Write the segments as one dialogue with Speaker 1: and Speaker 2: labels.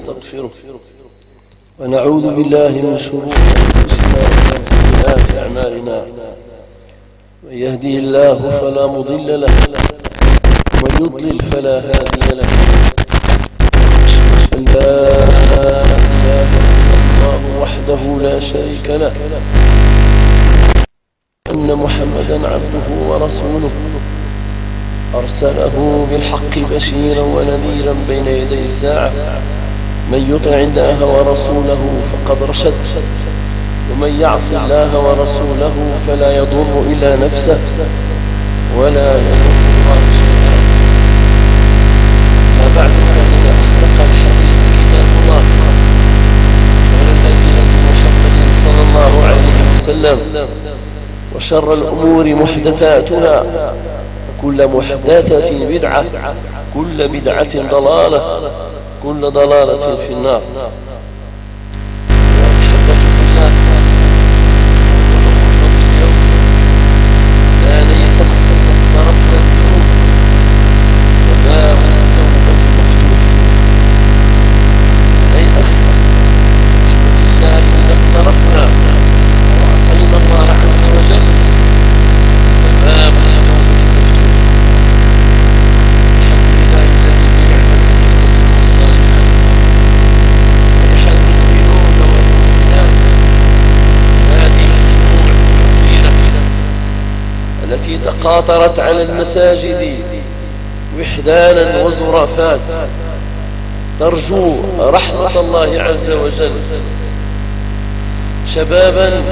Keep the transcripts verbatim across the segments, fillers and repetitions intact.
Speaker 1: ونستغفره ونعوذ بالله من شرور أنفسنا ومن سيئات أعمالنا. من يهده الله فلا مضل له ومن يضلل فلا هادي له. أشهد أن لا إله إلا الله وحده لا شريك له، أن محمدا عبده ورسوله أرسله بالحق بشيرا ونذيرا بين يدي الساعة. من يطع الله ورسوله فقد رشد، ومن يعص الله ورسوله فلا يضر إلا نفسه ولا يضر الله شيئا. ما بعد، فإن أصدق الحديث كتاب الله، خير الهدي هدي محمد صلى الله عليه وسلم، وشر الأمور محدثاتها، كل محدثة بدعة، كل بدعة ضلالة، كل ضلالة في النار. والحبة في الله، ونخطة اليوم لا نيأس إذا اقترفنا الذنوب، وباب التوبة مفتوح. نيأس رحمة الله إذا اقترفنا وعصينا الله عز وجل، فباب التوبة مفتوح. الحمد لله الذي بنعمته تتم الصالحات، فرح المؤمنون والمؤمنات. هذه الجموع الكثيرة التي تقاطرت على المساجد وحدانا وزرافات ترجو رحمة الله عز وجل، شبابا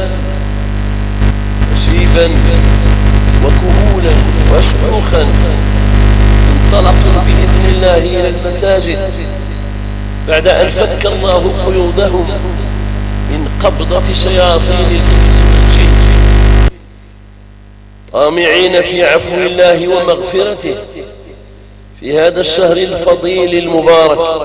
Speaker 1: وشيبا وكهولا وشيوخا انطلقوا بإذن الله إلى المساجد بعد أن فك الله قيودهم من قبضة شياطين الإنس والجن، طامعين في عفو الله ومغفرته في هذا الشهر الفضيل المبارك.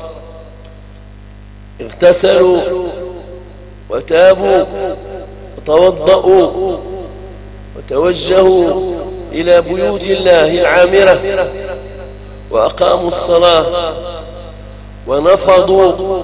Speaker 1: اغتسلوا وتابوا وتوضأوا وتوجهوا إلى بيوت الله العامرة، وأقاموا الصلاة ونفضوا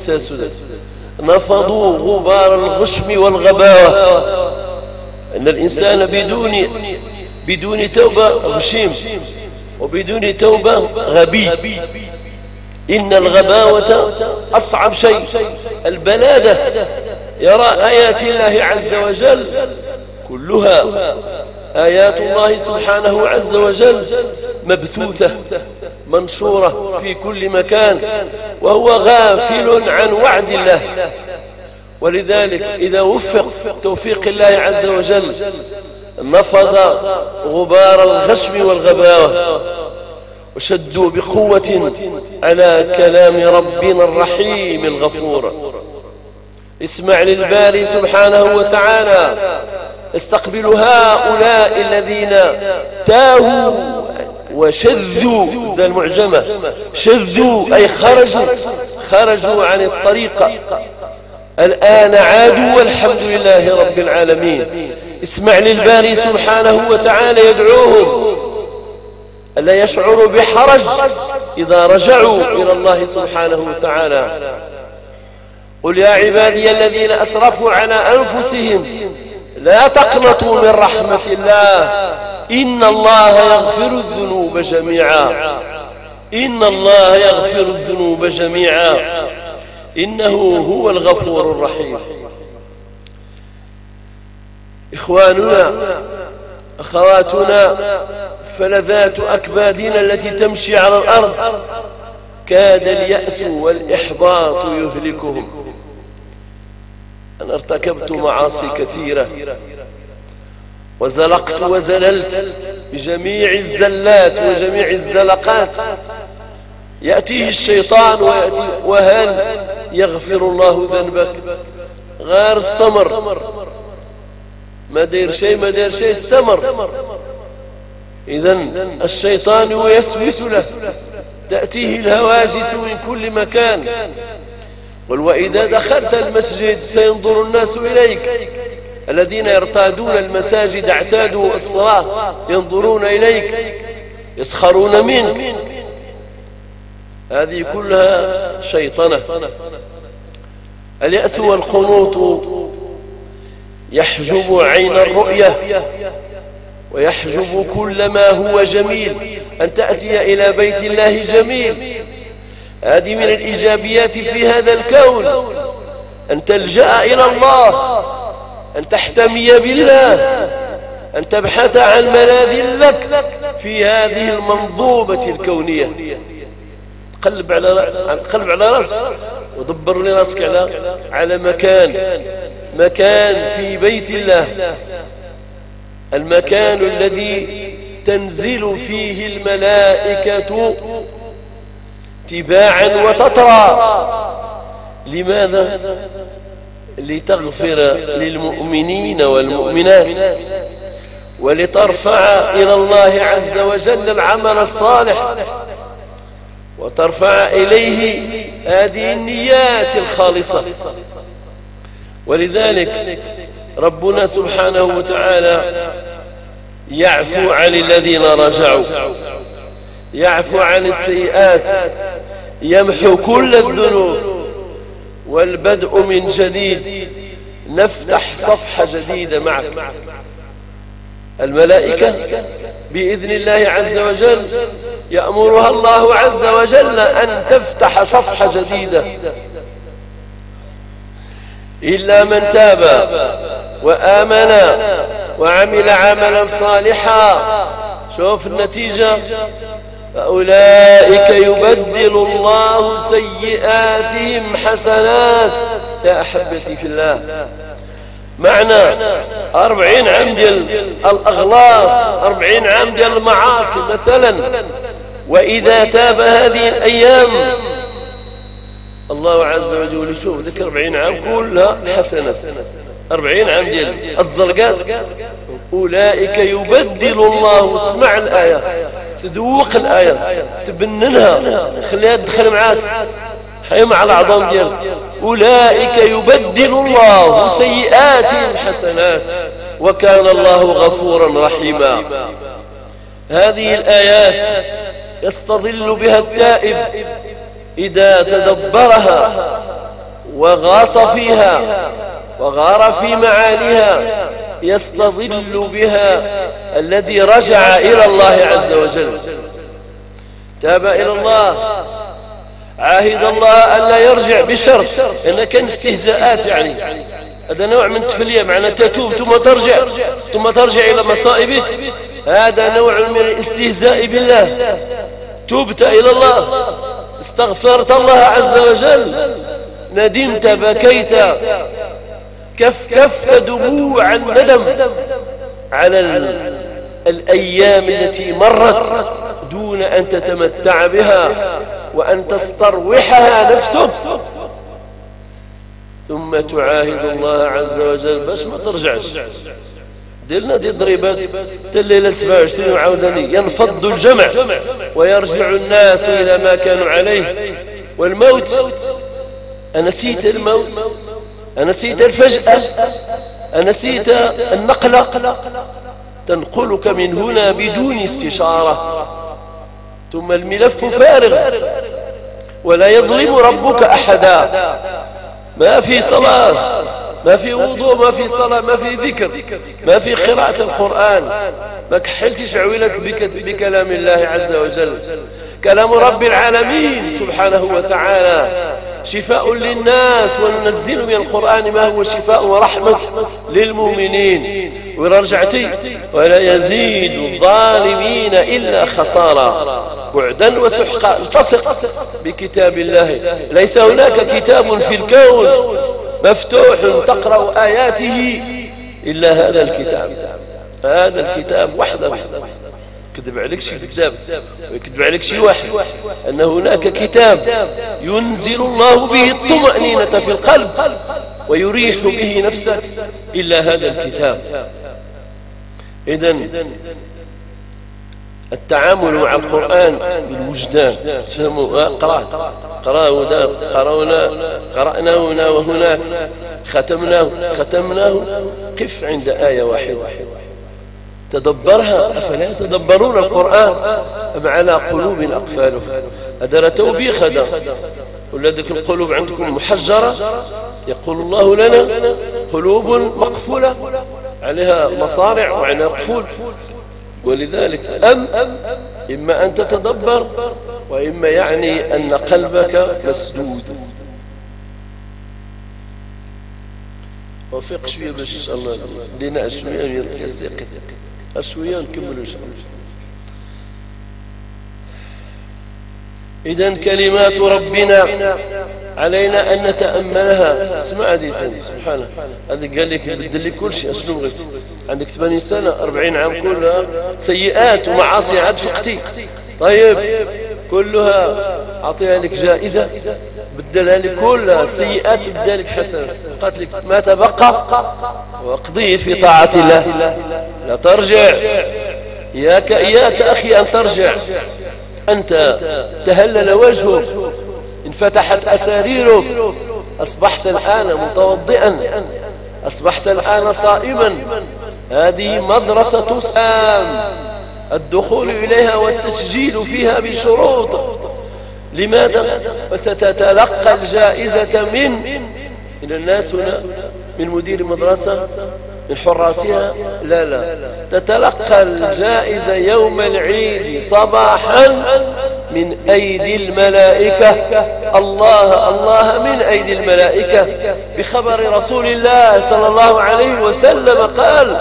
Speaker 1: نفضوا غبار الغشم والغباوة. أن الإنسان بدون بدون توبة غشيم، وبدون توبة غبي. إن الغباوة أصعب شيء، البلادة. يرى آيات الله عز وجل كلها آيات الله سبحانه عز وجل مبثوثة منشورة في كل مكان، وهو غافل عن وعد الله. ولذلك إذا وفق توفيق الله عز وجل نفض غبار الغشم والغباوة، وشدوا بقوة على كلام ربنا الرحيم الغفور. اسمع للباري سبحانه وتعالى: استقبل هؤلاء الذين تاهوا وشذوا، ذا المعجمة، شذوا أي خرجوا خرجوا عن الطريقة، الآن عادوا والحمد لله رب العالمين. اسمع للباري سبحانه وتعالى يدعوهم ألا يشعروا بحرج إذا رجعوا إلى الله سبحانه وتعالى. قل يا عبادي الذين أسرفوا على أنفسهم لا تقنطوا من رحمة الله، إن الله يغفر الذنوب جميعا، إن الله يغفر الذنوب جميعا، إنه هو الغفور الرحيم. إخواننا أخواتنا، فلذات أكبادنا التي تمشي على الأرض كاد اليأس والإحباط يهلكهم. أنا ارتكبت معاصي كثيرة وزلقت وزللت بجميع الزلات وجميع الزلقات. يأتيه الشيطان ويأتي: وهل يغفر الله ذنبك؟ غير استمر، ما دير شيء ما دير شيء، استمر. إذن الشيطان يوسوس له، تأتيه الهواجس من كل مكان. قل: وإذا دخلت المسجد سينظر الناس إليك. الذين يرتادون المساجد اعتادوا الصلاة، ينظرون إليك، يسخرون منك. هذه كلها شيطنة. اليأس والقنوط يحجب عين الرؤية ويحجب كل ما هو جميل. أن تأتي إلى بيت الله جميل، هذه من الإيجابيات في هذا الكون. أن تلجأ إلى الله، أن تحتمي بالله، أن تبحث عن ملاذ لك في هذه المنظومة الكونية. قلب على قلب على راسك ودبر لي راسك على على مكان مكان في بيت الله، المكان الذي تنزل فيه الملائكة تباعا وتترى. لماذا؟ لتغفر للمؤمنين والمؤمنات، ولترفع إلى الله عز وجل العمل الصالح، وترفع إليه هذه النيات الخالصة. ولذلك ربنا سبحانه وتعالى يعفو عن الذين رجعوا، يعفو عن السيئات، يمحو كل الذنوب، والبدء من جديد. نفتح صفحة جديدة معك. الملائكة بإذن الله عز وجل يأمرها الله عز وجل أن تفتح صفحة جديدة، إلا من تاب وآمن وعمل عملا صالحا. شوف النتيجة، فأولئك يبدل الله سيئاتهم حسنات. يا أحبتي في الله، معنى أربعين عام ديال الأغلاط، أربعين عام ديال المعاصي مثلا، وإذا تاب هذه الأيام الله عز وجل يشوف ذيك أربعين عام كلها حسنات. أربعين عام ديال الزلقات، أولئك يبدل الله. اسمع الآية، تذوق الآية، تبننها، خليها تدخل معاك، حي مع العظام ديالك. أولئك يبدل الله سيئاتهم حسنات وكان الله غفورا رحيما. هذه الآيات يستظل بها التائب إذا تدبرها وغاص فيها وغار في معانيها، يستظل بها الذي رجع إلى الله عز وجل، تاب إلى الله، عاهد الله أن لا يرجع بشرط، لأن كان استهزاءات. يعني هذا نوع من التفلية، معنى تتوب ثم ترجع ثم ترجع إلى مصائبك، هذا نوع من الاستهزاء بالله. تبت إلى الله، استغفرت الله عز وجل، ندمت، بكيت، كف كفت دموع الندم على الأيام التي مرت دون أن تتمتع بها وأن تستروحها نفسك، ثم تعاهد الله عز وجل باش ما ترجعش. ديرنا دي ضريبات الليلة سبعة وعشرين وعاودني ينفض الجمع ويرجع الناس إلى ما كانوا عليه. والموت، أنسيت الموت؟ أنسيت الفجأة؟ أنسيت النقلة؟ تنقلك من هنا بدون استشارة، ثم الملف فارغ ولا يظلم ربك أحدا. ما في صلاة، ما في وضوء، ما في صلاة، ما في ذكر، ما في قراءة القرآن، ما كحلتش عويلتك بكلام الله عز وجل. كلام رب العالمين سبحانه وتعالى شفاء للناس، وننزل من القرآن ما هو شفاء ورحمة للمؤمنين. ورجعتي ولا يزيد الظالمين إلا خسارة. بعدا وسحقا، التصق بكتاب الله. ليس هناك كتاب في الكون مفتوح تقرأ آياته إلا هذا الكتاب، هذا الكتاب وحده. كذب عليك شي كذاب، ويكذب عليك شي واحد أن هناك كتاب ينزل الله به الطمأنينة في القلب ويريح به نفسك إلا هذا الكتاب. إذن التعامل مع القرآن بالوجدان، تفهموا؟ قرأ قرأنا قرأنا قرأنا هنا وهناك، ختمناه ختمناه قف عند آية واحدة، تدبرها. أفلا يتدبرون القرآن أم على قلوب أقفالها؟ هذا توبيخ هذا. ولا ذيك القلوب عندكم محجرة، يقول الله لنا قلوب مقفولة عليها مصارع وعليها قفول. ولذلك أم إما أن تتدبر، وإما يعني أن قلبك مسدود. وفق شوية باش إن شاء الله لنا شوية يستيقظ شوية ونكمل إن شاء الله. إذن كلمات ربنا علينا أن نتأملها. اسمع هذه ثاني سبحانه، هذا قال لك بدل لي كل شيء. أشنو بغيت؟ عندك ثمانين سنة أربعين عام كلها سيئات ومعاصي عاد فقتي. طيب كلها أعطيها لك جائزة، بدلها لك كلها السيئات بدلها لك حسنات. قالت لك ما تبقى واقضيه في طاعة الله، لا ترجع. إياك إياك أخي أن ترجع. أنت تهلل وجهك، انفتحت أساريرك، أصبحت الآن متوضئا، أصبحت الآن صائما. هذه مدرسة الإسلام، الدخول إليها والتسجيل فيها بشروط. لماذا؟ وستتلقى الجائزة من من الناس هنا، من مدير المدرسة، من حراسها. لا لا، تتلقى الجائزة يوم العيد صباحا من أيدي الملائكة. الله الله من أيدي الملائكة، بخبر رسول الله صلى الله عليه وسلم قال: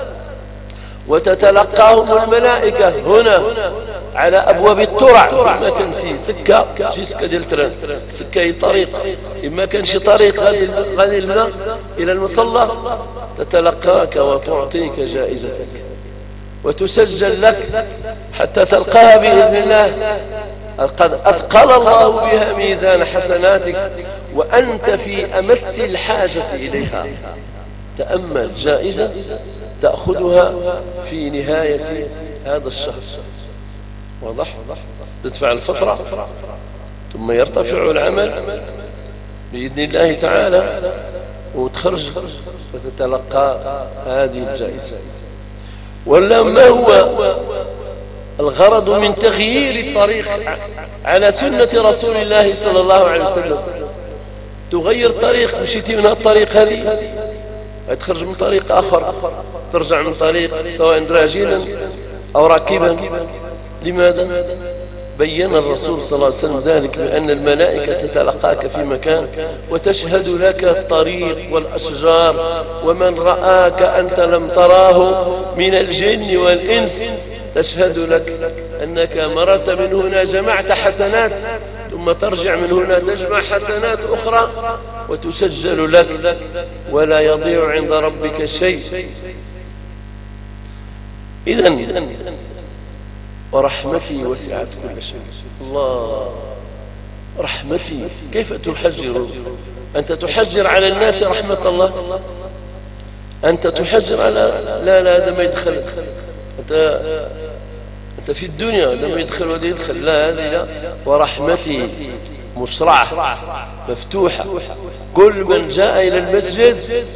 Speaker 1: وتتلقاهم الملائكة هنا على أبواب الترع. ما كان شي سكة، شي سكة ديال التران، سكة هي طريق، إما كان شي طريق غادي غادي لنا إلى المصلى، تتلقاك وتعطيك جائزتك وتسجل لك حتى تلقاها بإذن الله. قد أثقل الله بها ميزان حسناتك وأنت في أمس الحاجة إليها. تأمل جائزة تأخذها في نهاية هذا الشهر. واضح؟ تدفع الفترة ثم يرتفع العمل بإذن الله تعالى، وتخرج وتتلقى هذه الجائزة. ولا ما هو الغرض من تغيير الطريق على سنة رسول الله صلى الله عليه وسلم؟ تغير طريق، مشيتي من الطريق هذه تخرج من طريق آخر، ترجع من طريق سواء راجلا أو راكبا. لماذا؟ بين الرسول صلى الله عليه وسلم ذلك بأن الملائكة تتلقاك في مكان وتشهد لك الطريق والأشجار، ومن رآك أنت لم تراه من الجن والإنس تشهد لك أنك مررت من هنا جمعت حسنات، ثم ترجع من هنا تجمع حسنات أخرى وتسجل لك، ولا يضيع عند ربك شيء. إذن ورحمتي وسعت كل شيء. الله رحمتي كيف تحجر؟ أنت تحجر على الناس رحمة الله؟ أنت تحجر على لا لا هذا ما يدخل، أنت أنت في الدنيا هذا ما يدخل وهذا يدخل، لا هذه لا. ورحمتي مشرعة مفتوحة، كل من جاء إلى المسجد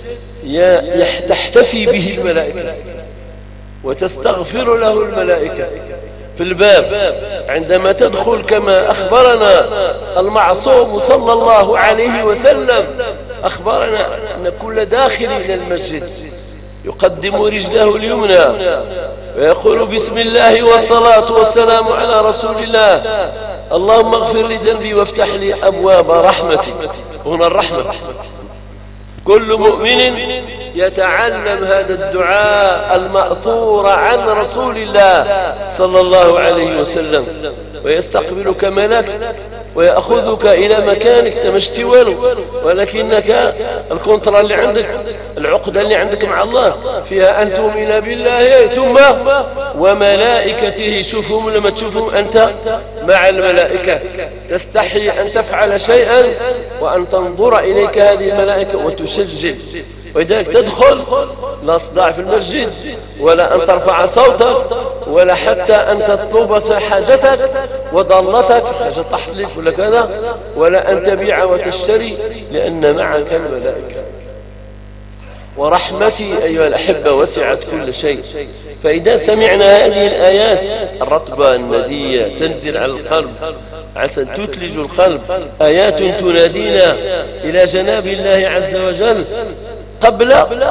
Speaker 1: تحتفي به الملائكة وتستغفر له الملائكة في الباب عندما تدخل، كما أخبرنا المعصوم صلى الله عليه وسلم، أخبرنا أن كل داخل إلى المسجد يقدم رجله اليمنى ويقول بسم الله والصلاة والسلام على رسول الله، اللهم اغفر لي ذنبي وافتح لي أبواب رحمتك. هنا الرحمة. كل مؤمن يتعلم هذا الدعاء المأثور عن رسول الله صلى الله عليه وسلم، ويستقبلك ملك ويأخذك إلى مكانك تمشتي والو، ولكنك الكونترا اللي عندك، العقدة اللي عندك مع الله فيها أن تؤمن بالله ثم وملائكته. شوفهم لما تشوفهم أنت مع الملائكة تستحي أن تفعل شيئا وأن تنظر إليك هذه الملائكة وتسجل. ولذلك تدخل لا صداع في المسجد، ولا أن ترفع صوتك، ولا حتى أن تطلب حاجتك وضلتك حاجة تحت لك ولا كذا، ولا أن تبيع وتشتري، لأن معك الملائكة. ورحمتي أيها الأحبة وسعت كل شيء. فإذا سمعنا هذه الآيات الرطبة الندية تنزل على القلب عسى تثلج القلب، آيات تنادينا إلى جناب الله عز وجل قبل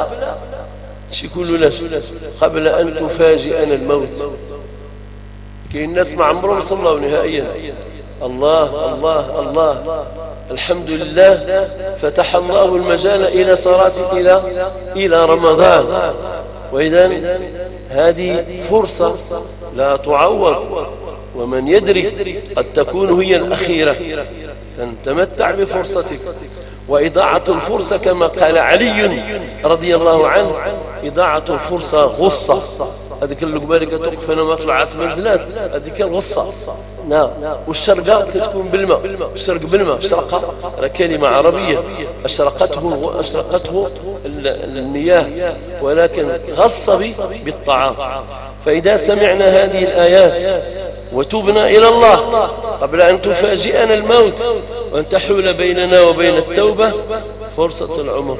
Speaker 1: شي يقولوا لاش قبل أن تفاجئنا الموت. كاين الناس ما عمرهم صلوا نهائيا. الله الله الله الحمد لله فتح الله المجال إلى صلاة إلى إلى رمضان. وإذا هذه فرصة لا تعوض، ومن يدري قد تكون هي الأخيرة. تمتع بفرصتك. وإضاعة الفرصة كما قال علي رضي الله عنه، إضاعة الفرصة غصة. هذيك اللقمة اللي كتوقف هنا ما طلعت منزلات، هذيك الغصة. نعم. والشرقة كتكون بالماء، الشرق بالماء، الشرقة راه كلمة عربية، أشرقته أشرقته المياه، ولكن غص بالطعام. فإذا سمعنا هذه الآيات وتوبنا إلى الله قبل أن تفاجئنا الموت وأن تحول بيننا وبين التوبة فرصة العمر.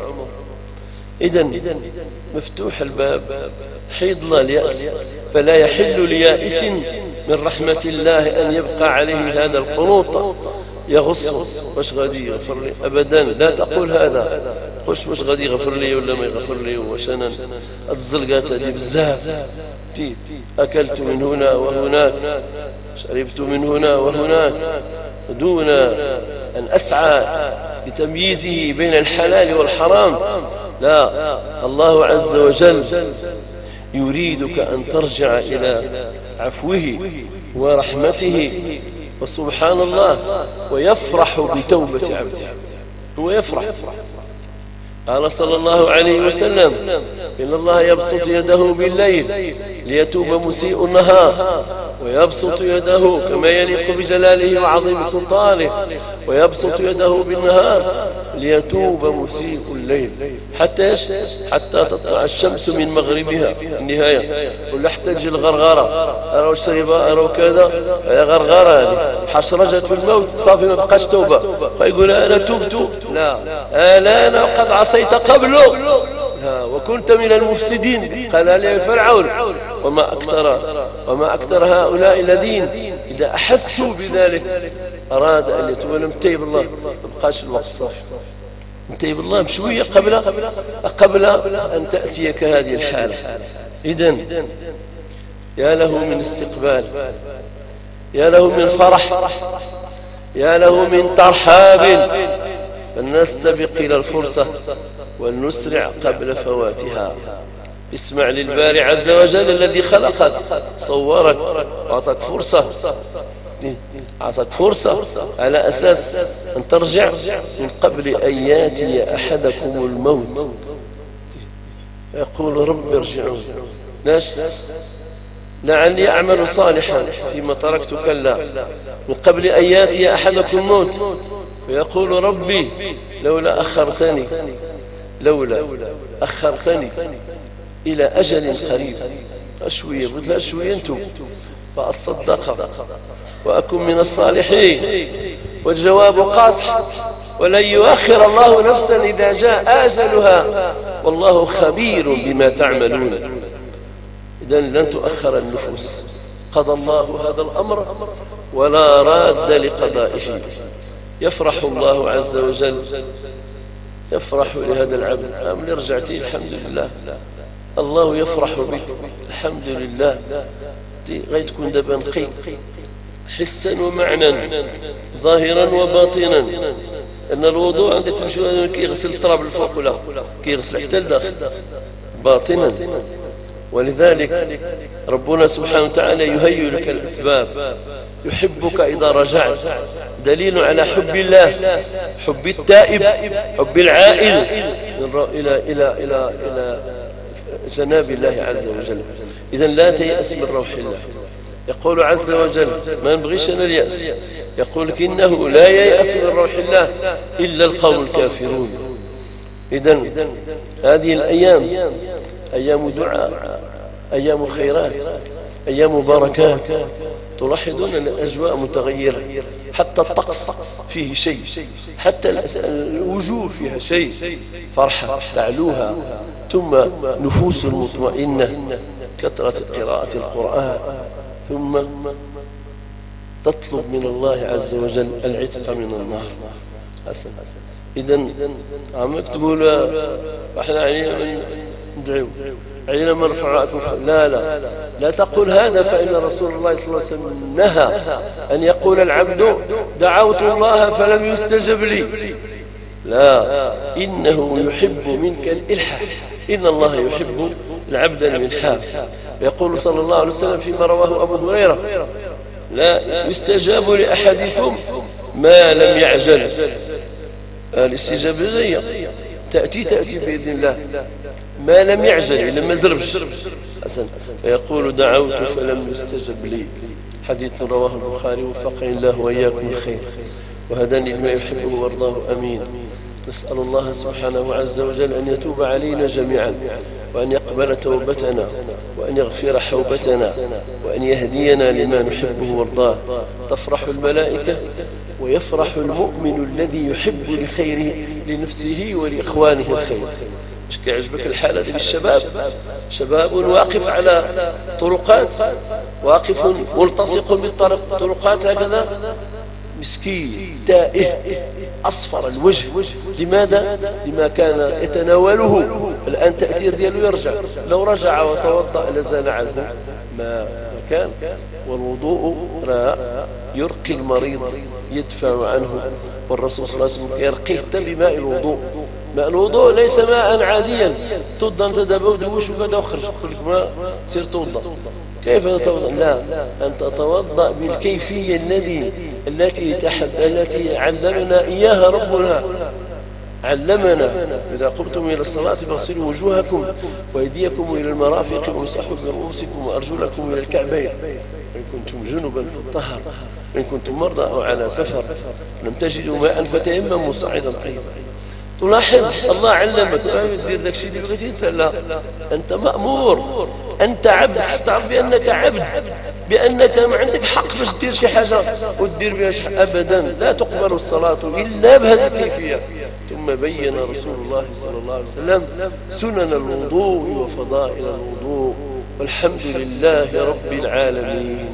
Speaker 1: إذن مفتوح الباب، حيض الله اليأس، فلا يحل ليائس من رحمة الله أن يبقى عليه هذا القنوط يغص واش غادي يغفر لي أبدا. لا تقول هذا، خش واش غادي يغفر لي ولا ما يغفر لي، واش أنا الزلقات هذه بزاف. أكلت من هنا وهناك، شربت من هنا وهناك، دون أن أسعى لتمييزه بين الحلال والحرام. لا، الله عز وجل يريدك أن ترجع إلى عفوه ورحمته، وسبحان الله ويفرح بتوبة عبده. هو يفرح. قال صلى الله عليه وسلم إن الله يبسط يده بالليل ليتوب مسيء النهار، ويبسط يده كما يليق بجلاله وعظيم سلطانه، ويبسط يده بالنهار ليتوب مسيء الليل. حتى حتى تطلع الشمس من مغربها النهاية، ولا حتى تجي الغرغرة، أروا الشريبة أروا كذا، يا غرغرة هذه حشرجت في الموت، صافي ما بقاش توبة. فيقول أنا تبت، لا ألا أنا قد عصيت قبله، لا وكنت من المفسدين. قال لي فرعون وما أكثر وما أكثر هؤلاء الذين إذا أحسوا بذلك أراد أن يتوب. لم تيب الله ما بقاش الوقت، صافي انتهي الله بشوية قبل قبل أن تأتيك هذه الحالة. إذن يا له من استقبال، يا له من فرح، يا له من ترحاب. فلنستبق إلى الفرصة ولنسرع قبل فواتها. اسمع للباري عز وجل الذي خلقك، صورك، وأعطاك فرصة، أعطاك فرصة على أساس أن ترجع من قبل أن يأتي أحدكم الموت يقول رب ارجعون، ليش؟ لعلي أعمل صالحا فيما تركت كلا. من قبل أن يأتي أحدكم الموت فيقول ربي لولا أخرتني لولا أخرتني إلى أجل قريب، أشوية قلت لا أشوية أنتم، فأصدق وأكن من الصالحين. والجواب قاصح، ولن يؤخر الله نفسا إذا جاء آجلها والله خبير بما تعملون. إذن لن تؤخر النفوس، قضى الله هذا الأمر ولا راد لقضائه. يفرح الله عز وجل، يفرح لهذا العبد. عامل رجعتي الحمد لله، الله يفرح بك الحمد لله. غاية تكون دابا نقي حسا ومعنى، ظاهرا وباطنا. أن الوضوء عندك تمشي كيغسل التراب الفوق ولا كيغسل حتى الداخل باطنا. ولذلك ربنا سبحانه وتعالى يهيئ لك الأسباب، يحبك إذا رجعت، دليل على حب الله، حب التائب، حب العائل إلى إلى إلى إلى جناب الله عز وجل. إذن لا تيأس من روح الله. يقول عز وجل ما نبغيش أنا اليأس، يقول لك إنه لا ييأس من روح الله إلا القوم الكافرون. إذن هذه الأيام أيام دعاء، أيام خيرات، أيام بركات. تلاحظون أن الأجواء متغيرة، حتى الطقس فيه شيء، حتى الوجوه فيها شيء، فرحة تعلوها ثم نفوس مطمئنة، كثرة قراءة القرآن، ثم تطلب من الله عز وجل العتق من النار. حسن. إذن عمك تقول احنا علينا ندعو، علينا نرفع أكف. لا لا لا تقول هذا، فإن رسول الله صلى الله عليه وسلم نهى أن يقول العبد دعوت الله فلم يستجب لي. لا، إنه يحب منك الإلحاح، إن الله يحب العبد الملحاح. يقول صلى الله عليه وسلم فيما رواه أبو هريرة: لا يستجاب لأحدكم ما لم يعجل. الاستجابة جاية تأتي تأتي بإذن الله، ما لم يعجل، لما زربش. حسن. فيقول دعوت فلم يستجب لي. حديث رواه البخاري، وفقني الله وإياكم الخير وهداني لما يحبه وارضاه. أمين. نسأل الله سبحانه عز وجل أن يتوب علينا جميعا، وأن يقبل توبتنا، وأن يغفر حوبتنا، وأن يهدينا لما نحبه وارضاه. تفرح الملائكة ويفرح المؤمن الذي يحب لخيره لنفسه ولإخوانه الخير. مش كيعجبك الحالة ديال الشباب؟ شباب واقف على طرقات، واقف ملتصق بالطرقات هكذا، مسكين تائه أصفر الوجه. لماذا؟ لما كان يتناوله. الآن تأثير دياله يرجع، لو رجع وتوضأ لزال عنه ما كان. والوضوء يرقي المريض، يدفع عنه، والرسول صلى الله عليه وسلم يرقيه حتى بماء الوضوء. ماء الوضوء ليس ماء عاديا توضا انت دابا ودوش وكذا وخرج خليك ماء سير توضا. كيف تتوضا؟ لا، أن تتوضأ بالكيفية الذي التي تحد التي علمنا إياها ربنا. علمنا: إذا قمتم إلى الصلاة فاغسلوا وجوهكم وأيديكم إلى المرافق وامسحوا برؤوسكم وأرجلكم إلى الكعبين، إن كنتم جنبا فاطهروا، إن كنتم مرضى أو على سفر لم تجدوا ماء فتيمموا صعيدا طيبا. تلاحظ الله علمك، ما تدير ذاك الشيء اللي بغيتي انت. لا، انت مأمور، انت عبد. تعرف بانك عبد، بانك ما عندك حق باش دير شي حاجه ودير بها شي حاجه. ابدا لا تقبل الصلاه الا بهذه الكيفيه. ثم بين رسول الله صلى الله عليه وسلم سنن الوضوء وفضائل الوضوء، والحمد لله رب العالمين.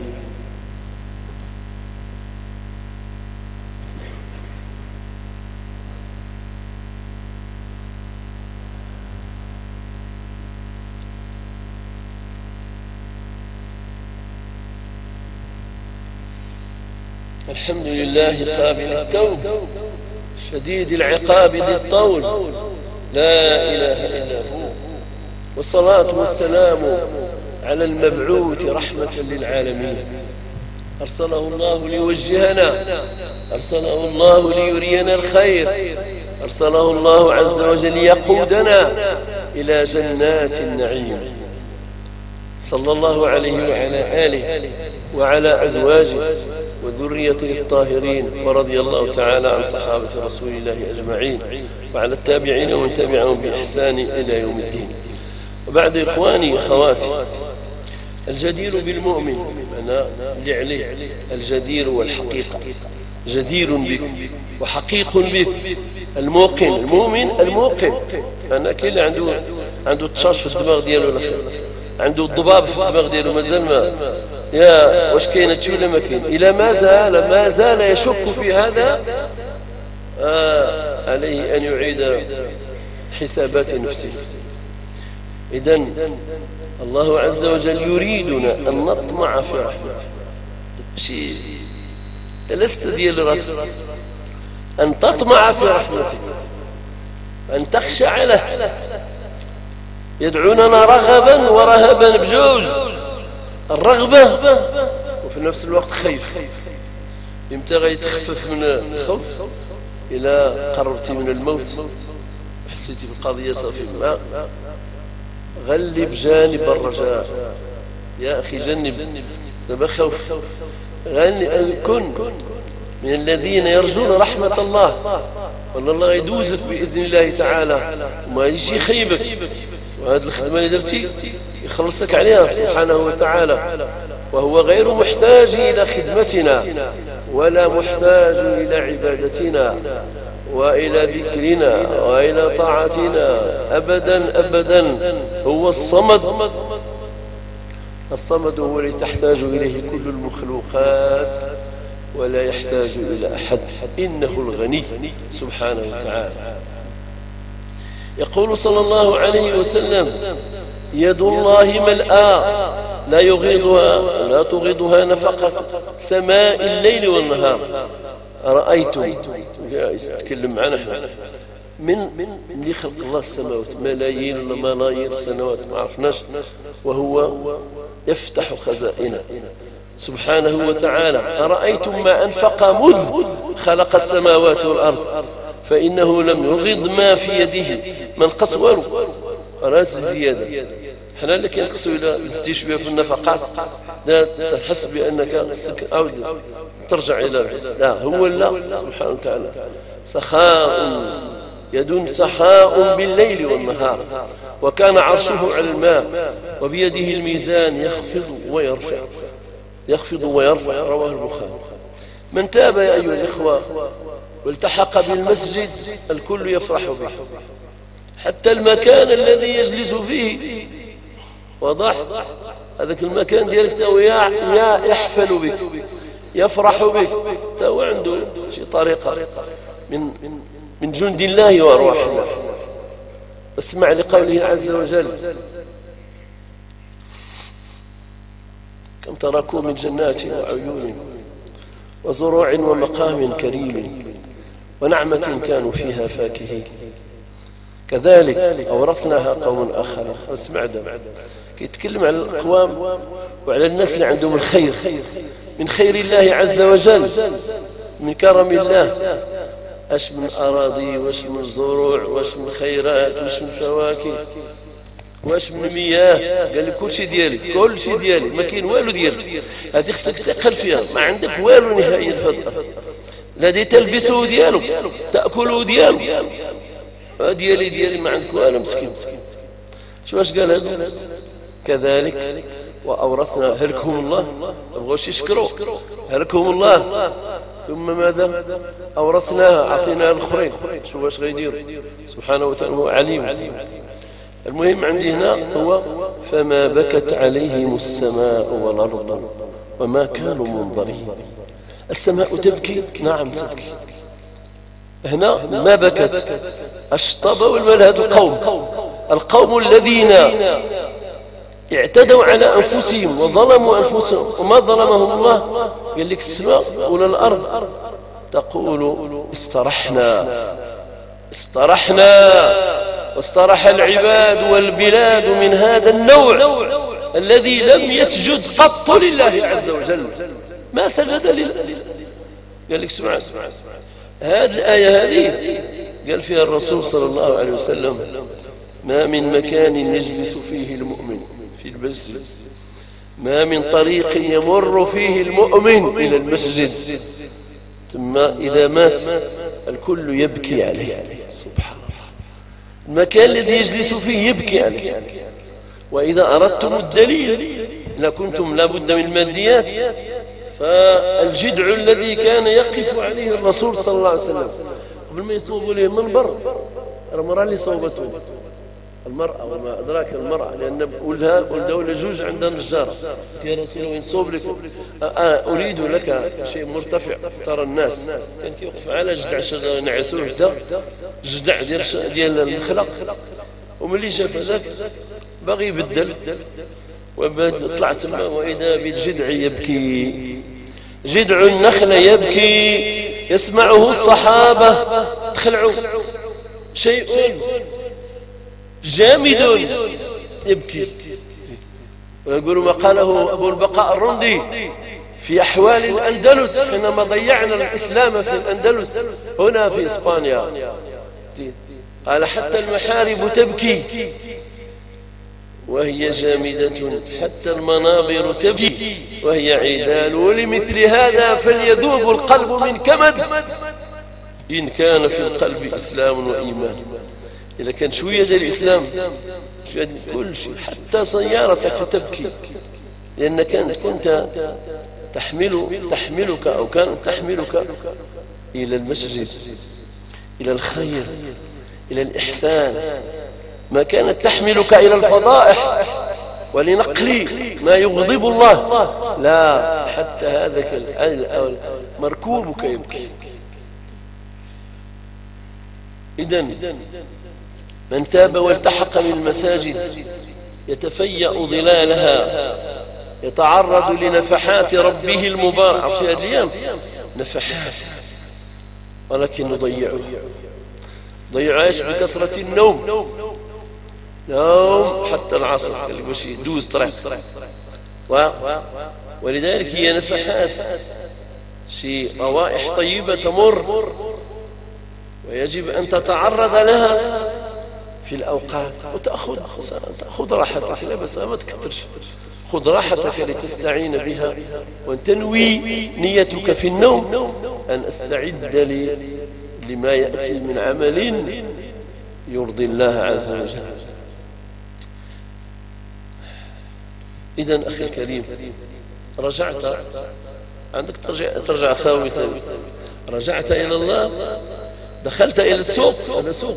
Speaker 1: الحمد لله قابل التوب شديد العقاب ذي الطول، لا إله إلا هو. والصلاة والسلام على المبعوث رحمة للعالمين. أرسله الله ليوجهنا، أرسله الله ليرينا الخير، أرسله الله عز وجل ليقودنا إلى جنات النعيم. صلى الله عليه وعلى آله وعلى أزواجه وذريته الطاهرين، ورضي الله تعالى عن صحابة رسول الله أجمعين، وعلى التابعين ومن تبعهم بإحسان إلى يوم الدين. وبعد إخواني أخواتي، الجدير بالمؤمن أنا اللي عليه الجدير والحقيقة، جدير بك وحقيق بك. الموقن المؤمن الموقن أنا كاين اللي عنده عنده تشاش في الدماغ ديالو ولا خير، عنده الضباب في الدماغ ديالو مازال ما يا واش كاين هادشي ولا ما كاين. إلى ما زال ما زال يشك في هذا آه عليه أن يعيد حسابات نفسه. إذن الله عز وجل يريدنا أن نطمع في رحمته. شيء لست ديال راسك، أن تطمع في رحمته، أن تخشع له. يدعوننا رغبا ورهبا بجوج، الرغبة وفي نفس الوقت خيف. إمتى غيتخفف من الخوف؟ إلى قربتي من الموت وحسيتي بالقضية صافي، ما غلب جانب الرجاء يا أخي، جنب دابا خوف. كن من الذين يرجون رحمة الله، وأن الله يدوزك بإذن الله تعالى وما يجي خيبك. وهذه الخدمة اللي درتي يخلصك عليها سبحانه وتعالى، وهو غير محتاج إلى خدمتنا ولا محتاج إلى عبادتنا، وإلى ذكرنا وإلى طاعتنا أبدا أبدا. هو الصمد. الصمد هو الذي تحتاج إليه كل المخلوقات ولا يحتاج إلى أحد، إنه الغني سبحانه وتعالى. يقول صلى الله عليه وسلم: يد الله ملآ لا يغيضها لا تغيضها نفقة سماء الليل والنهار. أرأيتم، يتكلم معنا احنا، من من اللي خلق الله السماوات ملايين ولا ملايين السنوات ما عرفناش، وهو يفتح خزائنه سبحانه وتعالى. أرأيتم ما أنفق مذ خلق السماوات والأرض فإنه لم يغض ما في يده من قصور راس زيادة. حنا اللي كنقصوا إلى زدتي شوية في النفقات تحس بأنك عاود ترجع إلى لا، هو لا سبحانه وتعالى. سخاء يد سخاء بالليل والنهار، وكان عرشه على الماء وبيده الميزان يخفض ويرفع يخفض ويرفع. رواه البخاري. من تاب يا أيها الإخوة والتحق بالمسجد الكل يفرح به، حتى المكان الذي يجلس فيه وضح هذاك المكان ديالك تاو يا يحفل بك يفرح بك، تاو عنده شي طريقة من من جند الله وأرواح الله. اسمع لقوله عز وجل: كم تركوا من جنات وعيون وزروع ومقام كريم ونعمة كانوا فيها فاكهين كذلك أورثناها قوم آخرين. اسمع ده يتكلم عن الأقوام وعلى الناس اللي عندهم الخير من خير الله عز وجل، من كرم الله. اش من أراضي واش من زروع واش من خيرات واش من فواكه واش من مياه. قال لك كل شيء ديالي كل شيء ديالي ما كاين والو ديالك. هذه خصك تقل فيها، ما عندك والو نهائيا في الأرض. الذي تلبسه ديالو تأكله ديالو ديالي ديالي ما عندك والو مسكين. شو واش قال هذا؟ كذلك وأورثنا هلكهم الله، ما بغوش يشكروا هلكهم الله، ثم ماذا؟ أورثناها أعطيناها الآخرين. شو واش غيديروا سبحانه وتعالى، هو عليم. المهم عندي هنا هو فما بكت عليهم السماء والأرض وما كانوا منظرين. السماء تبكي، نعم تبكي. هنا ما بكت اشطبوا المال. هذا القوم القوم الذين اعتدوا على أنفسهم وظلموا أنفسهم وما ظلمهم الله. قال لك السماء ولا الأرض تقول استرحنا استرحنا واسترح العباد والبلاد من هذا النوع الذي لم يسجد قط لله عز وجل، ما سجد لله. قال لك سمع هذه الآية هذه قال فيها الرسول صلى الله عليه وسلم: ما من مكان يجلس فيه المؤمن في المسجد، ما من طريق يمر فيه المؤمن إلى المسجد ثم إذا مات الكل يبكي عليه. سبحان الله. المكان الذي يجلس فيه يبكي عليه. وإذا أردتم الدليل لكنتم لابد من الماديات، فالجدع الذي كان يقف عليه الرسول صلى الله عليه وسلم قبل ما يصوبوا له المنبر، المرأة اللي صوبته المرأة وما أدراك المرأة، لأن ولدها ولدها ولا جوج عندها نجارة. يا رسول الله نصوب لك آه أريد لك شيء مرتفع ترى الناس. كان كيوقف على جدع شجرة نعسوه بدا جدع ديال ديال النخلة، وملي شاف هذاك باغي يبدل وطلع تما وإذا بالجدع يبكي. جدع النخلة يبكي يسمعه الصحابة تخلعوا شيء جامد يبكي. ويقولوا ما قاله أبو البقاء الرندي في أحوال الأندلس حينما ضيعنا الإسلام في الأندلس هنا في إسبانيا، قال: حتى المحارب تبكي وهي جامدة، حتى المنابر تبكي وهي عيدان، ولمثل هذا فليذوب القلب من كمد إن كان في القلب إسلام وإيمان. إذا كان شوية ديال الإسلام شوية كل شيء، حتى سيارتك تبكي لأنك كنت تحمل تحملك أو كانت تحملك إلى المسجد. إلى الخير، إلى الإحسان، ما كانت تحملك إلى الفضائح ولنقل ما يغضب الله، لا، حتى هذا مركوبك يبكي. إذن من تاب والتحق بالمساجد يتفيأ ظلالها، يتعرض لنفحات ربه المبارك. في هذه الأيام نفحات، ولكن نضيعها. ضيعها بكثرة النوم، نوم حتى العصر باش يدوز طريق. ولذلك هي نفحات، شي روائح طيبة تمر، ويجب أن تتعرض لها في الأوقات وتأخذ تأخذ راحتك. لا بس ما تكترش، خذ راحتك لتستعين بها، وتنوي نيتك في النوم أن أستعد لي لما يأتي من عمل يرضي الله عز وجل. إذن أخي الكريم، رجعت، عندك ترجع, ترجع خاوية، رجعت إلى الله، دخلت إلى السوق، هذا سوق.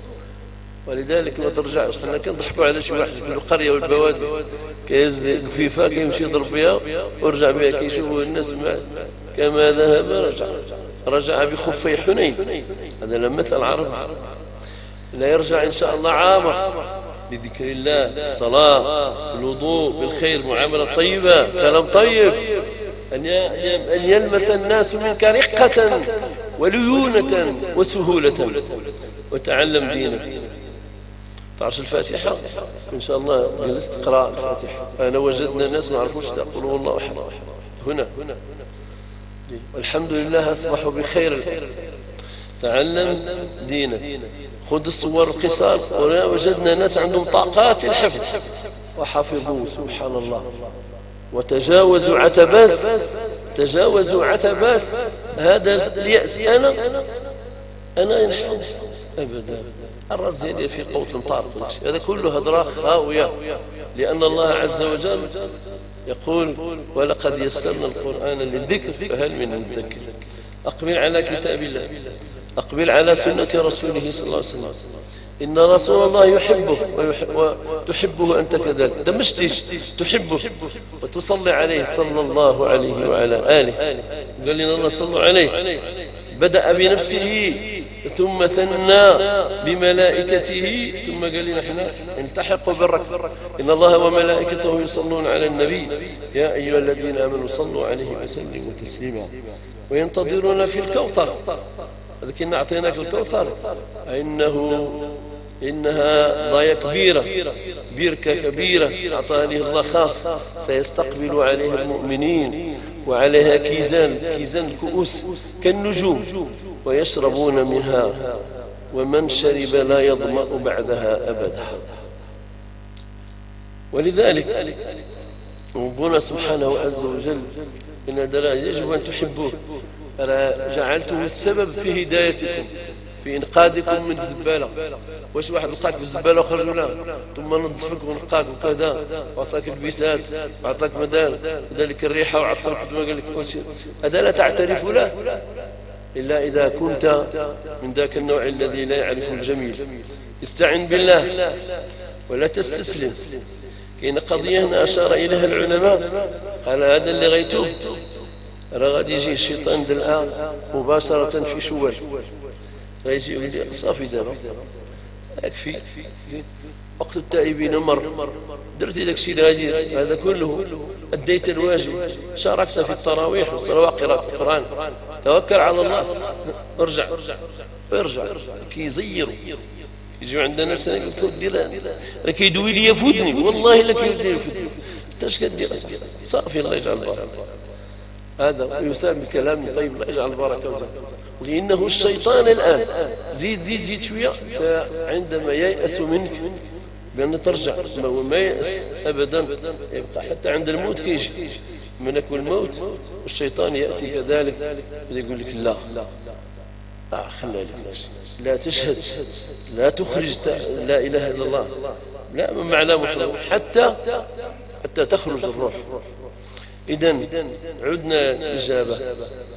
Speaker 1: ولذلك ما ترجعش. حنا كنضحكوا على شي واحد في القرية والبوادي كيهز الكفيفة كيمشي يضرب بها ويرجع بها، كيشوفوا الناس كما ذهب رجع رجع بخفي حنين. هذا لمثل عربي، لا يرجع إن شاء الله عامر بذكر الله، الصلاة، الوضوء، بالخير، معاملة طيبة، كلام طيب، أن يلمس الناس منك رقة وليونة وسهولة، وتعلم دينك. تعرف الفاتحة إن شاء الله جلست تقرأ الفاتحة. أنا وجدنا ناس ما عرفوش تقول والله أحد هنا، والحمد لله أصبحوا بخير. تعلم دينك، خذ الصور القصار. وجدنا ناس عندهم طاقات الحفظ وحفظوا سبحان الله، وتجاوزوا عتبات، تجاوزوا عتبات هذا اليأس. أنا أنا نحفظ أبدا، الرأس ديالي في قوة المطارق، هذا كله هدراء خاوية، لأن الله عز وجل يقول ولقد يسرنا القرآن للذكر فهل من مدكر. أقبل على كتاب الله، أقبل على سنة رسوله صلى الله عليه وسلم. إن رسول الله يحبه وتحبه أنت كذلك، دمشتي تحبه وتصلي عليه صلى الله عليه وعلى آله. قال لنا الله صلوا عليه، بدأ بنفسه ثم ثنى بملائكته، ثم قال لنا احنا التحقوا بالركب. إن الله وملائكته يصلون على النبي يا أيها الذين آمنوا صلوا عليه وسلموا تسليما. وينتظرون في الكوثر، لكن أعطيناك الكوثر، إنه إنها ضاية كبيرة، بركة كبيرة أعطاني الله خاص، سيستقبل عليها المؤمنين، وعليها كيزان، كيزان الكؤوس كالنجوم، ويشربون منها، ومن شرب لا يظمأ بعدها أبدا. ولذلك ربنا سبحانه عز وجل إن دراجة يجب أن تحبوه. أنا جعلته السبب في هدايتكم، في إنقاذكم من الزبالة. واش واحد لقاك في الزبالة وخرج لا، ثم نظفك ونقاك وكذا، وعطاك البسات وعطاك مدار وذلك الريحة وعطاك ما قال لك كل شيء، هذا لا تعترف له إلا إذا كنت من ذاك النوع الذي لا يعرف الجميل. استعن بالله ولا تستسلم. كاين قضية هنا أشار إليها العلماء، قال هذا اللي غيتوب راه غادي يجي الشيطان الآن مباشرة في شوال، غيجي يقول لي صافي دابا يكفي، وقت التائبين مر، درتي داك الشيء اللي هذا كله، أديت الواجب، شاركت في التراويح والصلوات، قراءة القرآن، توكل على الله، ارجع ارجع. كيزيروا يجوا عندنا ناس دير راه كيدوي لي في ودني، والله لا كيدوي لي في ودني، انت اش كدير صافي الله يجعل البركه. هذا يسمى بكلام طيب الله يجعل البركه وزاد. لأنه الشيطان الآن زيد زيد زيد شوية، عندما ييأس منك بأن ترجع، ما ييأس أبدا، يبقى حتى عند الموت كيجي ملك الموت، والشيطان يأتي كذلك يقول لك لا لا خلنا لك لا تشهد، لا تخرج لا إله إلا الله، لا من معنى محرم حتى حتى تخرج الروح. إذن عدنا الإجابة.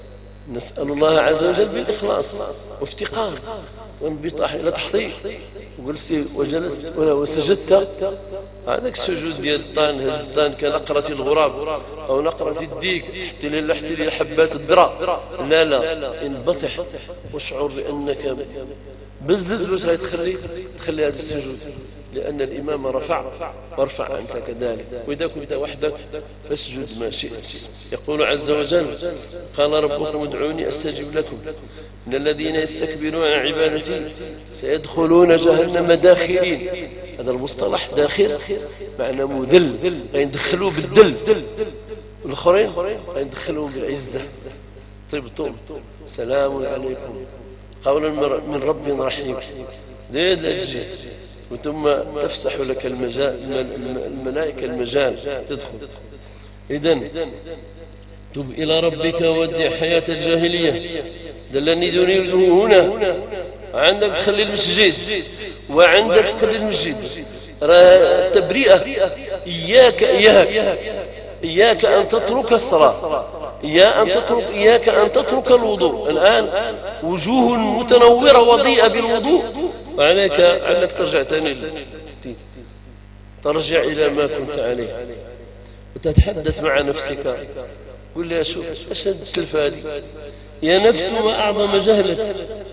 Speaker 1: نسأل الله عز وجل بالإخلاص وافتقار وانبطاح إلى تحضير. وجلست وجلست وسجدت، هذاك السجود ديال الطان هز الطان كنقرة الغراب أو نقرة الديك، حتى لي حتى لي حبات الذرة، لا لا انبطح واشعر بأنك بزز باش غتخلي تخلي هذا السجود، لأن الإمام رفع وارفع أنت كذلك. وإذا كنت وحدك فاسجد ما شئت. يقول عز وجل: قال ربكم ادعوني أستجب لكم إن الذين يستكبرون عن عبادتي سيدخلون جهنم داخرين. هذا المصطلح داخل معنى مذل، غيندخلوا بالذل، والآخرين غيندخلوا بالعزة. طبتم سلام عليكم قولا من رب رحيم. ديد لا تجي وثم تفسح لك المجال، الملائكة المجال تدخل. إذن تب إلى ربك ودع حياة الجاهلية. دلني يريده هنا. عندك تخلي المسجد وعندك تخلي المسجد تبرئة. إياك إياك إياك أن تترك الصلاة، إياك أن تترك إياك أن تترك الوضوء. الآن وجوه متنورة وضيئة بالوضوء، وعليك عندك ترجع تاني، ترجع إلى ما كنت عليه وتتحدث مع نفسك. قل لها: شوف أشد التلفادي يا نفس، ما أعظم جهلك،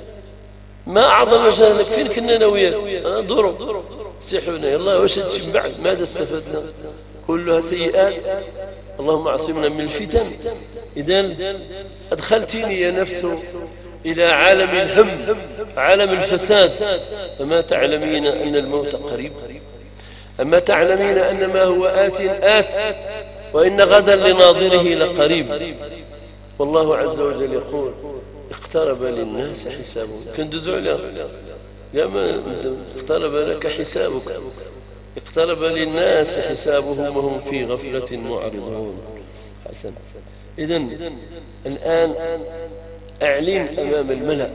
Speaker 1: ما أعظم جهلك. فين كنا أنا وياك؟ ضرب سيحونا يلا واش هادشي من بعد؟ ماذا استفدنا؟ كلها سيئات. اللهم عصمنا من الفتن. إذن أدخلتني يا نفس إلى عالم الهم، عالم الفساد. فما تعلمين أن الموت قريب؟ أما تعلمين أن ما هو آت آت، وإن غدا لناظره لقريب. والله عز وجل يقول: اقترب للناس حسابهم. كندوزوا عليها يا ما اقترب لك حسابك، اقترب للناس حسابهم وهم في غفلة معرضون. حسن. إذن الآن أعلن أمام الملأ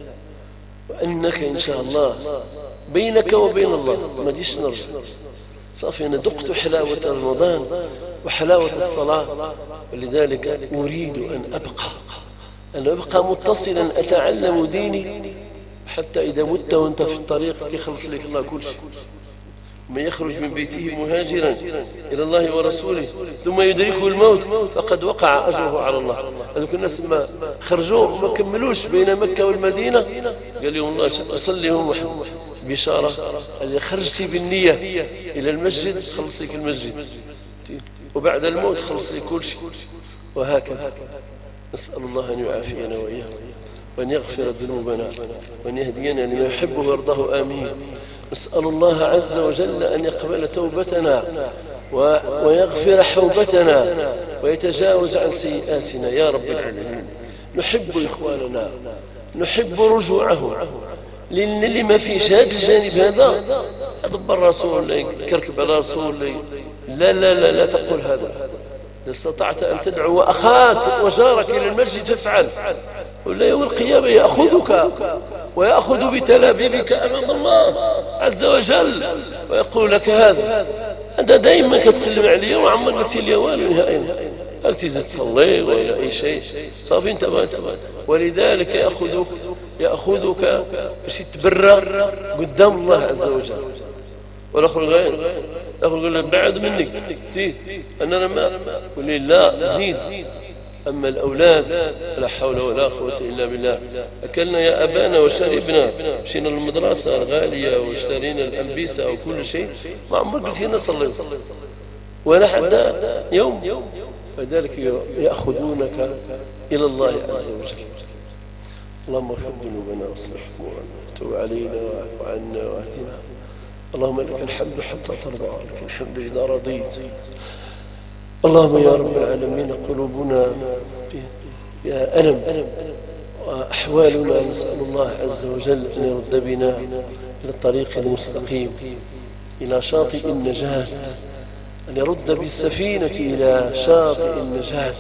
Speaker 1: وأنك إن شاء الله بينك وبين الله ما ديش نرجع. صافي أنا ذقت حلاوة رمضان وحلاوة الصلاة، ولذلك أريد أن أبقى أن أبقى متصلا أتعلم ديني حتى إذا مت وأنت في الطريق يخلص لك الله كل شيء. من يخرج من بيته مهاجرا إلى الله ورسوله ثم يدركه الموت فقد وقع أجره على الله. هذوك الناس ما خرجوا وما كملوش بين مكة والمدينة، قال لهم الله صلي لهم بشارة اللي خرجتي بالنية إلى المسجد خلص لك المسجد، وبعد الموت خلص لك كل شيء. وهكذا نسأل الله أن يعافينا وإياكم وأن يغفر ذنوبنا وأن يهدينا لما يحبه ويرضاه. آمين. نسأل الله عز وجل أن يقبل توبتنا ويغفر حوبتنا ويتجاوز عن سيئاتنا يا رب العالمين. نحب إخواننا، نحب رجوعهم، لأن ما فيش هذا الجانب هذا أضب الرسول يكركب على رسول. لا لا لا لا تقول هذا. إذا استطعت أن تدعو أخاك وجارك إلى المسجد فافعل، ولا يوم القيامة يأخذك ويأخذ بتلابيبك أمام الله عز وجل ويقول لك هذا. أنت دائما كتسلم علي وعمر قلت لي والو نهائيا، هل تزيد تصلي ولا أي شيء؟ صافي أنت ما تصلي. ولذلك يأخذك يأخذك باش تتبرى قدام الله عز وجل. والآخر غير الآخر يقول لك بعد منك تي أنا ما قل لي لا زيد. أما الأولاد لا حول ولا قوة إلا بالله. أكلنا يا أبانا وشربنا، مشينا للمدرسة الغالية واشترينا الألبسة أو كل شيء، ما عمرك قلت لنا صلي ولا حتى يوم. فذلك يأخذونك إلى الله عز وجل. اللهم اغفر ذنوبنا واصلح أمورنا وتب علينا واعف عنا واهدنا. اللهم لك الحمد حتى ترضى، لك الحمد إذا رضيت. اللهم يا رب العالمين قلوبنا فيها ألم وأحوالنا نسأل الله عز وجل أن يرد بنا إلى الطريق المستقيم، إلى شاطئ النجاة، أن يرد بالسفينة إلى شاطئ النجاة.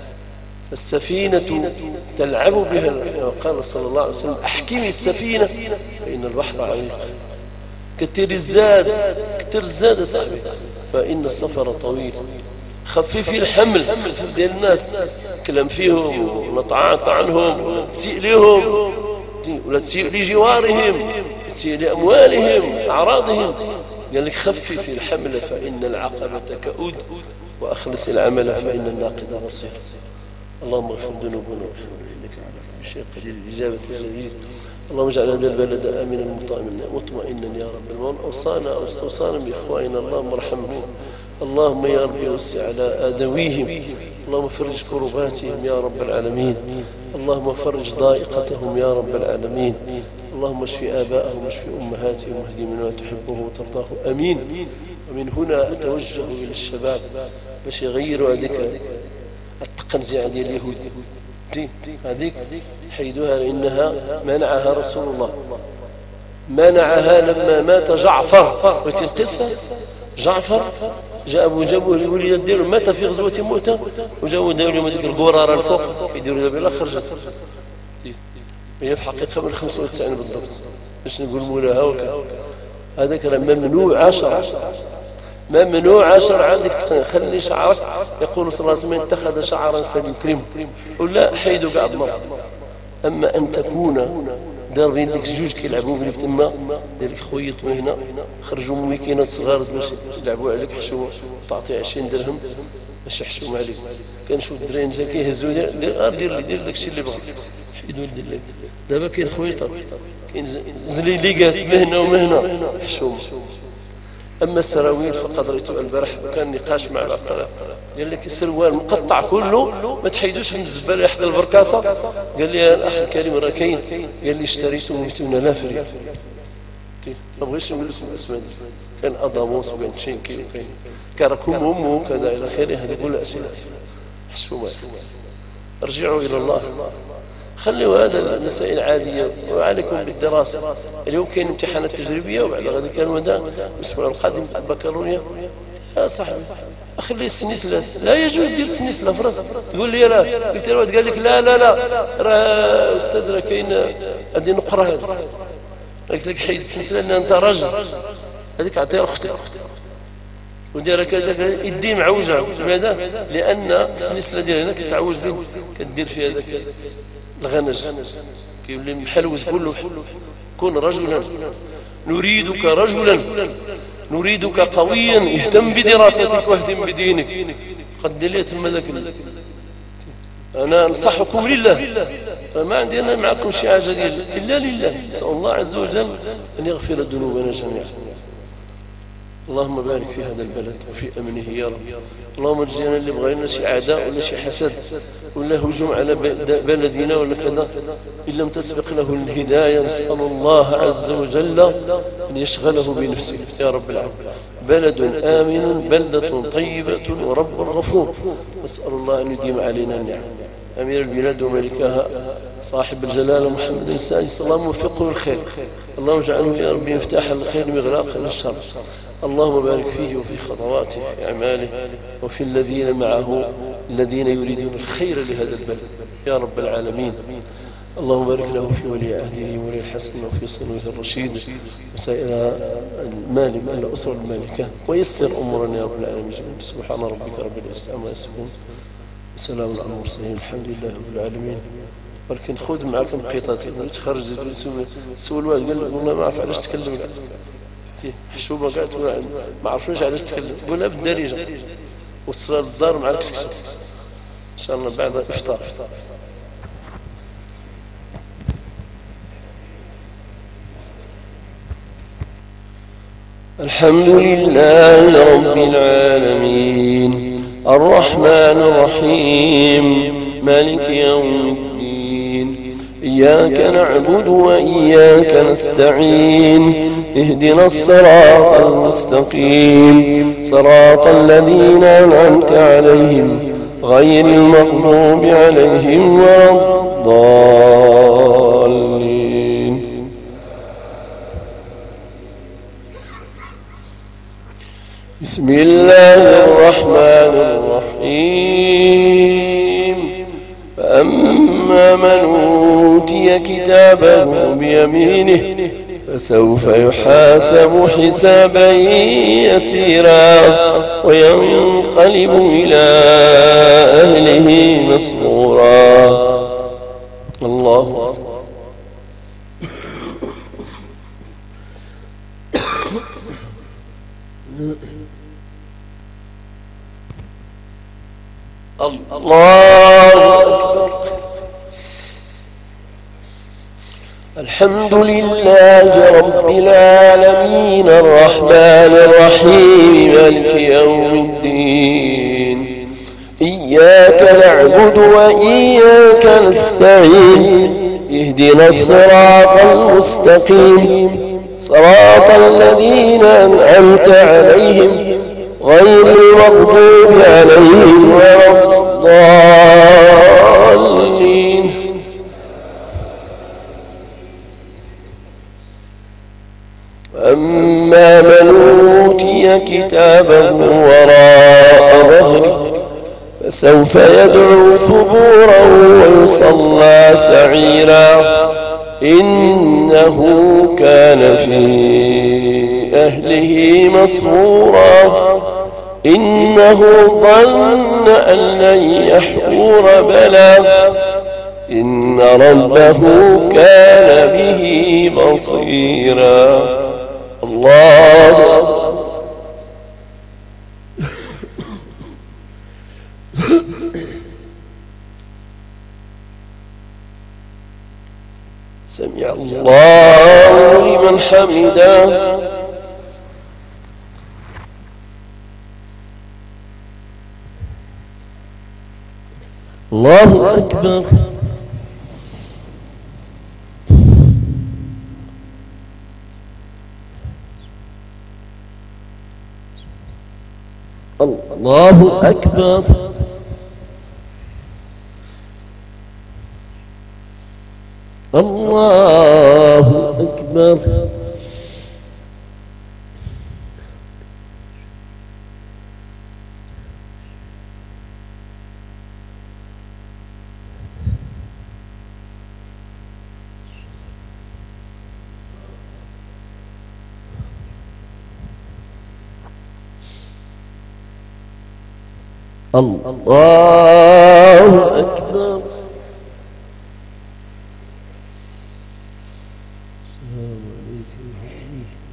Speaker 1: السفينة تلعب بها، قال صلى الله عليه وسلم أحكمي السفينة فإن البحر عميق. كتر الزاد كتر الزاد سابق فإن السفر طويل. خففي الحمل، خفف ديال الناس، كلام فيهم ولا طعنهم ولا تسيء لهم ولا تسيء لجوارهم، تسيء لأموالهم أعراضهم. قال لك خففي الحمل فإن العقبة كؤود وأخلص العمل فإن الناقد بصير. اللهم اغفر ذنوبنا وارحمنا إنك على كل شيء قدير، الإجابة الجديد. اللهم اجعل هذا البلد آمنا مطمئنا يا رب العالمين. أوصانا أو استوصانا بإخواننا اللهم ارحمهم، اللهم يا رب وسع على آدويهم، اللهم فرج كرباتهم يا رب العالمين، اللهم فرج ضائقتهم يا رب العالمين، اللهم اشف آباءهم واشف أمهاتهم واهدي من ما تحبه وترضاه، أمين. ومن هنا أتوجه إلى الشباب باش يغيروا هذيك التقنزية ديال اليهود دي هذيك، حيدوها لأنها منعها رسول الله، منعها لما مات جعفر. قلت القصة جعفر جاء أبو جابوه الوليدات ديالو مات في غزوة مؤتة، وجاءوا داو لهم هذيك القرارة الفوق يديروا دابا خرجت، هي في حقيقة من خمسة وتسعين بالضبط باش نقول مولاها وكذا. هذاك راه ممنوع عشرة، ممنوع عشر. عندك خلي شعرك، يقول صلى الله عليه وسلم اتخذ شعرا فليكرمه، ولا حيدوا كاع النار. اما ان تكون داربين لك جوج كيلعبوا بليك تما، دير لك خيطوا هنا، خرجوا من مكينات صغار باش يلعبوا عليك حشومه، تعطي عشرين درهم باش يحشوم عليك. كنشوف الدراري جا كيهزوا دير دير لي دير داكشي اللي بغا، حيدوا دير لك. دابا كاين خيطات، كاين زليليقات مهنه ومهنه حشومه. أما السراويل فقد رأيت البارح كان نقاش مع الأطلاق، قال لك السروال مقطع كله ما تحيدوش من الزبالة إحدى البركاسة. قال لي يا الأخ الكريم راه كاين، قال لي اشتريته مئتين آلاف ريال. ما بغيتش نقول لكم الأسماء، كان أضاموس وكان تشينكي وكاين كراكم أمه وكذا إلى آخره. هذه كل أسئلة حشومة. ارجعوا إلى الله، خلوا هذا المسائل عادية، وعليكم بالدراسة. اليوم كاين امتحانات تجريبية، وبعد غادي كان غدا الأسبوع القادم البكالوريا. يا صاحبي أخلي السنسلات، لا يجوز دير السنسلة في راسك. تقول لي لا، قلت له قال لك لا لا لا راه أستاذ راه كاين هذه نقرة، هذه قلت لك حيد السنسلة لأن أنت راجل، هذيك عطيها لأختك وديرها كذا يدي معوجة. لماذا؟ لأن السنسلة ديال هنا كتعوج به، كدير فيها ذاك الغنج كيولي محلوز كله. كن رجلا، نريدك رجلا، نريدك قويا اهتم بدراستك واهتم بدينك. قد لي تم ذاك انا انصحكم لله، ما عندي انا معكم شي حاجه ديال الا لله. نسال الله عز وجل ان يغفر ذنوبنا جميعا. اللهم بارك في هذا البلد وفي امنه يا رب. اللهم اجزينا اللي بغى لنا شي اعداء ولا شي حسد ولا هجوم على بلدنا ولا كذا، ان لم تسبق له الهدايه نسال الله عز وجل ان يشغله بنفسه يا رب العالمين. بلد امن، بلده طيبه، ورب غفور. نسال الله ان يديم علينا النعم. امير البلاد وملكها صاحب الجلاله محمد السادس، اللهم وفقه للخير، اللهم اجعله يا رب مفتاح الخير مغلاقا للشر. اللهم بارك فيه وفي خطواته وفي أعماله وفي الذين معه الذين يريدون الخير لهذا البلد يا رب العالمين. اللهم بارك له في ولي عهده ولي الحسن وفي صنوه الرشيد وسائر المالك الأسرة المالكة، ويسر أمورنا يا رب العالمين. سبحان ربك رب العزة عما يصفون، وسلام على المرسلين، الحمد لله رب العالمين. ولكن خذ معكم قطعة تخرج سول واحد قال والله ما عرف علاش تكلم حشومه كاع تقول ما عرفناش علاش تكلم، تقولها بالدارجه. وصل للدار مع الكسكسو ان شاء الله بعد الافطار. الحمد لله رب العالمين الرحمن الرحيم مالك يوم الدين، إياك نعبد وإياك نستعين، اهدنا الصراط المستقيم صراط الذين أنعمت عليهم غير المغضوب عليهم ولا الضالين. بسم الله الرحمن الرحيم. فأما من أوتي كتابه بيمينه فسوف يحاسب حسابا يسيرا وينقلب إلى أهله مسرورا. الله الله أكبر. الحمد لله رب العالمين الرحمن الرحيم مالك يوم الدين. إياك نعبد وإياك نستعين. اهدنا الصراط المستقيم صراط الذين أنعمت عليهم غير المغضوب عليهم ولا الضالين. أما من أوتي كتابه وراء ظهره فسوف يدعو ثبورا ويصلى سعيرا إنه كان في أهله مسرورا إنه ظن أن لن يحور بلى إن ربه كان به بصيرا. الله سمع الله لمن حمده. الله أكبر. الله أكبر. الله أكبر. الله أكبر. السلام عليكم ورحمة الله.